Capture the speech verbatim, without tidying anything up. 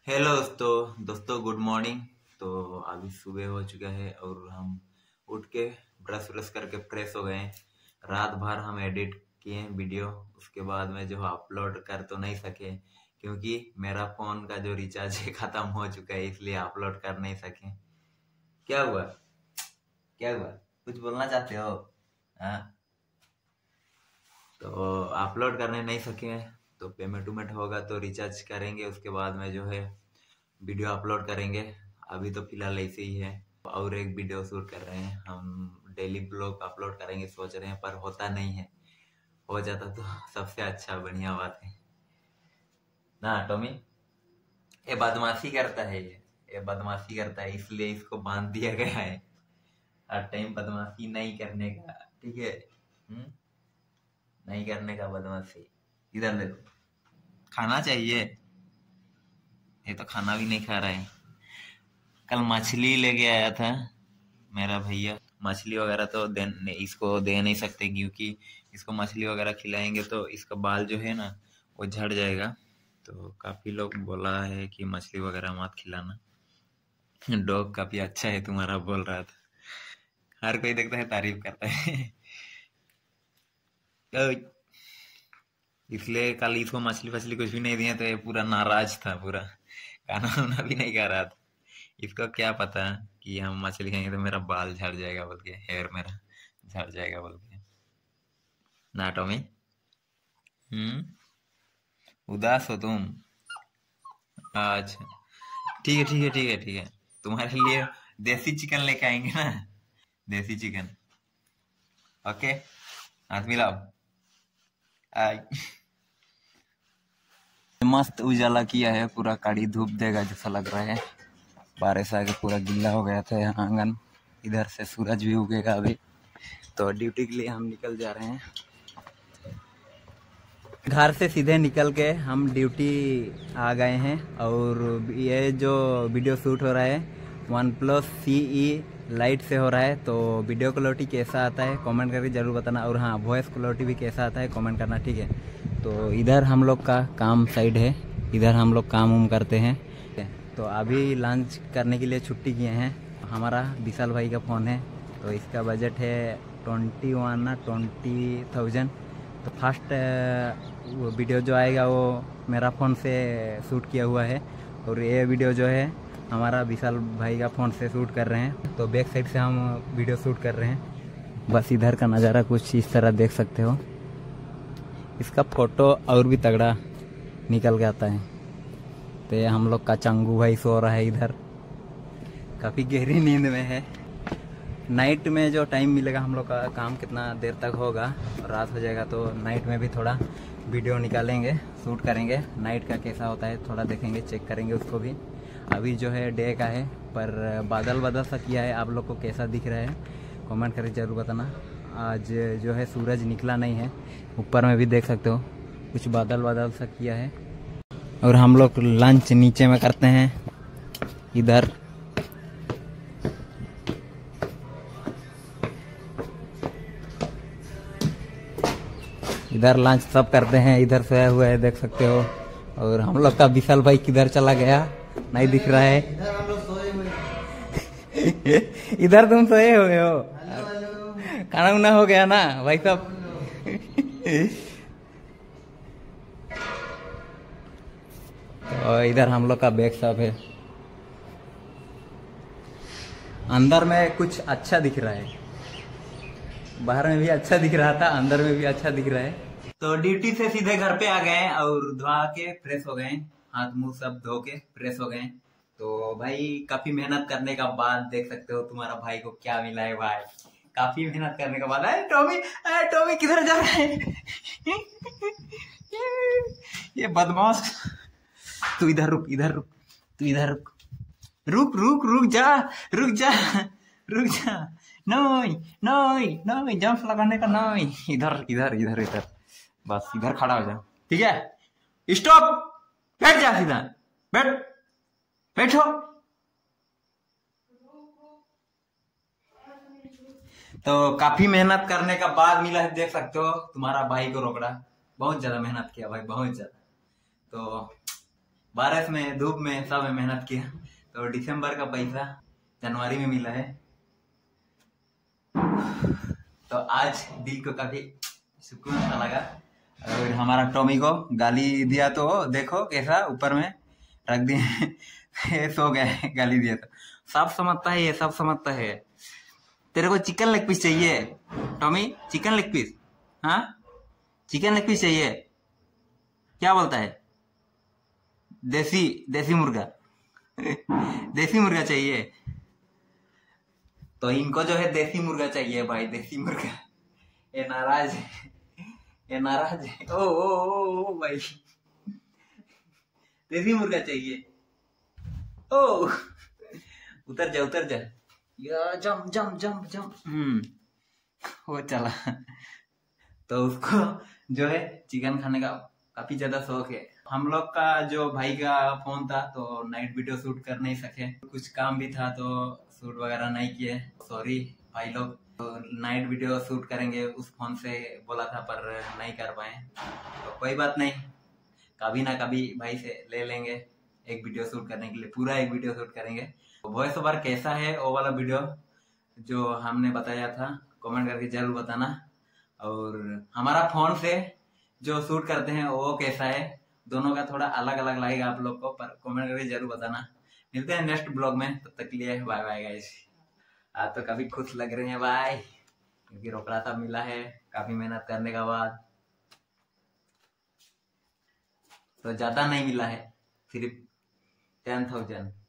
Hello दोस्तों दोस्तों good morning. तो अभी सुबह हो चुका है और हम उठ के ब्रश ब्रश करके फ्रेश हो गए हैं। रात भर हम एडिट किए वीडियो, उसके बाद में जो अपलोड कर तो नहीं सके क्योंकि मेरा फोन का जो रिचार्ज है खत्म हो चुका है, इसलिए अपलोड कर नहीं सके। क्या हुआ क्या हुआ कुछ बोलना चाहते हो? हाँ, तो अपलोड करने नहीं सके हैं तो पेमेंट उमेंट होगा तो रिचार्ज करेंगे, उसके बाद में जो है वीडियो अपलोड करेंगे। अभी तो फिलहाल ऐसे ही है। और एक वीडियो शूट कर रहे हैं, हम डेली ब्लॉग अपलोड करेंगे सोच रहे हैं, पर होता नहीं है। हो जाता तो सबसे अच्छा बढ़िया बात है ना टॉमी। ये बदमाशी करता है, ये ये बदमाशी करता है, इसलिए इसको बांध दिया गया है हर टाइम बदमाशी नहीं करने का। ठीक है, हम्म नहीं करने का बदमाशी। इधर देखो, खाना चाहिए, ये तो खाना भी नहीं खा रहा है। कल मछली लेके आया था मेरा भैया। मछली वगैरह तो दे, इसको दे नहीं सकते क्योंकि इसको मछली वगैरह खिलाएंगे तो इसका बाल जो है ना वो झड़ जाएगा। तो काफी लोग बोला है कि मछली वगैरह मत खिलाना। डॉग काफी अच्छा है तुम्हारा बोल रहा था, हर कोई देखता है तारीफ करता है। तो इसलिए कल इसको मछली फछली कुछ भी नहीं दिया तो ये पूरा नाराज था, पूरा खाना वाना भी नहीं खा रहा था। इसको क्या पता कि हम मछली खाएंगे तो मेरा बाल झड़ जाएगा बोल के, हेयर मेरा झड़ जाएगा बोल के ना टॉमी। हम्म उदास हो तुम? अच्छा, ठीक है ठीक है ठीक है ठीक है, तुम्हारे लिए देसी चिकन लेके आएंगे ना, देसी चिकन। ओके, हाथ मिलाओ। आई मस्त उजाला किया है, पूरा कड़ी धूप देगा जैसा लग रहा है। बारिश आके पूरा गीला हो गया था यहाँ आंगन। इधर से सूरज भी उगेगा अभी। तो ड्यूटी के लिए हम निकल जा रहे हैं। घर से सीधे निकल के हम ड्यूटी आ गए हैं और ये जो वीडियो शूट हो रहा है OnePlus C E lite से हो रहा है। तो वीडियो क्वालिटी कैसा आता है कमेंट करके ज़रूर बताना, और हाँ वॉइस क्वालिटी भी कैसा आता है कमेंट करना, ठीक है। तो इधर हम लोग का काम साइड है, इधर हम लोग काम उम करते हैं। तो अभी लंच करने के लिए छुट्टी किए हैं। हमारा विशाल भाई का फ़ोन है, तो इसका बजट है ट्वेंटी वन ना ट्वेंटी थाउजेंड। तो फर्स्ट वो वीडियो जो आएगा वो मेरा फ़ोन से शूट किया हुआ है, और ये वीडियो जो है हमारा विशाल भाई का फ़ोन से शूट कर रहे हैं। तो बैक साइड से हम वीडियो शूट कर रहे हैं। बस इधर का नज़ारा कुछ इस तरह देख सकते हो। इसका फ़ोटो और भी तगड़ा निकल के आता है। तो ये हम लोग का चंगू भाई सो रहा है इधर, काफ़ी गहरी नींद में है। नाइट में जो टाइम मिलेगा हम लोग का काम कितना देर तक होगा, रात हो जाएगा तो नाइट में भी थोड़ा वीडियो निकालेंगे, शूट करेंगे। नाइट का कैसा होता है थोड़ा देखेंगे, चेक करेंगे उसको भी। अभी जो है डे का है, पर बादल बादल सा किया है। आप लोग को कैसा दिख रहा है कमेंट करके ज़रूर बताना। आज जो है सूरज निकला नहीं है, ऊपर में भी देख सकते हो कुछ बादल बादल सा किया है। और हम लोग लंच नीचे में करते हैं इधर। इधर लंच सब करते हैं, इधर सोया हुआ है देख सकते हो। और हम लोग का विशाल भाई किधर चला गया नहीं दिख रहा है। इधर हम लोग सोए हुए इधर तुम सोए हुए हो, खाना उना हो गया ना भाई साहब? और इधर हम लोग का बैग सब है। अंदर में कुछ अच्छा दिख रहा है, बाहर में भी अच्छा दिख रहा था, अंदर में भी अच्छा दिख रहा है। तो ड्यूटी से सीधे घर पे आ गए और धोआ के फ्रेश हो गए, हाथ मुंह सब धो के फ्रेश हो गए। तो भाई काफी मेहनत करने का बाद देख सकते हो तुम्हारा भाई को क्या मिला है भाई। काफी मेहनत करने के बाद टॉमी टॉमी किधर जा रहा है? ये बदमाश, तू इधर रुक इधर रुक तू इधर रुक रुक रुक रुक जा रुक जा रुक जा। नहीं नहीं नहीं जंप लगाने का नहीं, इधर इधर इधर इधर बस इधर खड़ा हो जा, ठीक है। स्टॉप, बैठ जा सीधा, बैठ बैठो। तो काफी मेहनत करने का बाद मिला है, देख सकते हो तुम्हारा भाई को रोकड़ा। बहुत ज्यादा मेहनत किया भाई, बहुत ज्यादा। तो बारिश में धूप में सब में मेहनत किया, तो दिसंबर का पैसा जनवरी में मिला है। तो आज दिल को काफी सुकून सा लगा। और हमारा टॉमी को गाली दिया तो देखो कैसा ऊपर में रख दिए सो गए, गाली दिया तो। सब समझता है ये, सब समझता है। तेरे को चिकन लेग पीस चाहिए टॉमी? Chicken leg piece? हाँ, चिकन लेग पीस चाहिए? क्या बोलता है? देसी देसी मुर्गा देसी मुर्गा चाहिए। तो इनको जो है देसी मुर्गा चाहिए भाई, देसी मुर्गा। ये नाराज है, ये नाराज है। ओ ओ ओ, ओ भाई, देसी मुर्गा चाहिए। ओ उतर जा, उतर जा, या jump jump jump jump. Hmm वो चला। तो उसको जो है चिकन खाने का काफी ज्यादा शौक है। हम लोग का जो भाई का फोन था तो नाइट वीडियो शूट कर नहीं सके, कुछ काम भी था तो शूट वगैरह नहीं किए। सॉरी भाई लोग। तो नाइट वीडियो शूट करेंगे उस फोन से बोला था, पर नहीं कर पाए। तो कोई बात नहीं, कभी ना कभी भाई से ले लेंगे एक वीडियो शूट करने के लिए, पूरा एक वीडियो शूट करेंगे। वॉइस ओवर कैसा है वो वाला वीडियो जो हमने बताया था कमेंट करके जरूर बताना। और हमारा फोन से जो शूट करते हैं वो कैसा है, दोनों का थोड़ा अलग अलग लगेगा आप लोग को, पर कमेंट करके जरूर बताना। मिलते हैं नेक्स्ट ब्लॉग में, तब तक के लिए बाय बाय गाइस। आज तो काफी खुश लग रहे हैं भाई, क्योंकि रोकड़ा सब मिला है काफी मेहनत करने के बाद। तो ज्यादा नहीं मिला है, सिर्फ टेन थाउजेंड।